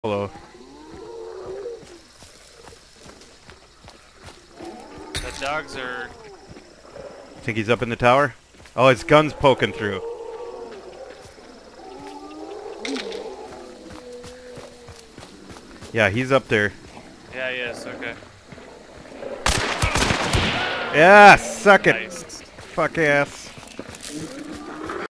Hello. The dogs are... Think he's up in the tower? Oh, his gun's poking through. Yeah, he's up there. Yeah, he is, okay. Yeah, suck it. Nice. Fuck ass.